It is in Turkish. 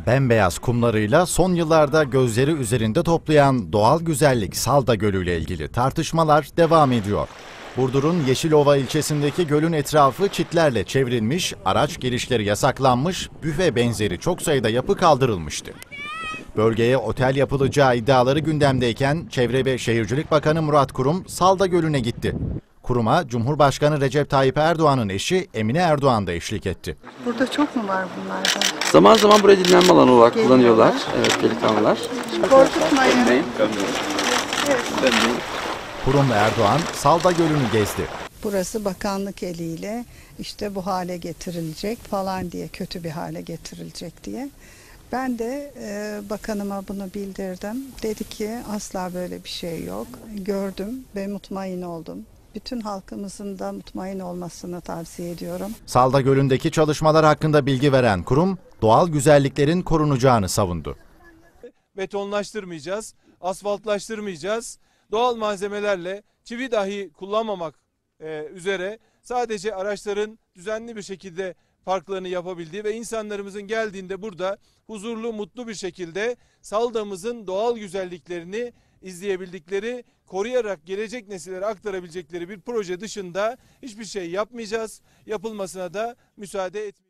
Bembeyaz kumlarıyla son yıllarda gözleri üzerinde toplayan doğal güzellik Salda Gölü ile ilgili tartışmalar devam ediyor. Burdur'un Yeşilova ilçesindeki gölün etrafı çitlerle çevrilmiş, araç girişleri yasaklanmış, büfe benzeri çok sayıda yapı kaldırılmıştı. Bölgeye otel yapılacağı iddiaları gündemdeyken Çevre ve Şehircilik Bakanı Murat Kurum Salda Gölü'ne gitti. Kuruma Cumhurbaşkanı Recep Tayyip Erdoğan'ın eşi Emine Erdoğan da eşlik etti. Burada çok mu var bunlardan? Zaman zaman burayı dinlenme alanı olarak kullanıyorlar. Evet, delikanlılar. Korkutmayın. Kurum ve Erdoğan Salda Gölü'nü gezdi. Burası bakanlık eliyle işte bu hale getirilecek falan diye, kötü bir hale getirilecek diye. Ben de bakanıma bunu bildirdim. Dedi ki asla böyle bir şey yok. Gördüm ve mutmain oldum. Bütün halkımızın da mutmain olmasını tavsiye ediyorum. Salda Gölü'ndeki çalışmalar hakkında bilgi veren kurum, doğal güzelliklerin korunacağını savundu. Betonlaştırmayacağız, asfaltlaştırmayacağız. Doğal malzemelerle çivi dahi kullanmamak üzere sadece araçların düzenli bir şekilde parklarını yapabildiği ve insanlarımızın geldiğinde burada huzurlu, mutlu bir şekilde Salda'mızın doğal güzelliklerini izleyebildikleri, koruyarak gelecek nesillere aktarabilecekleri bir proje dışında hiçbir şey yapmayacağız. Yapılmasına da müsaade etmeyeceğiz.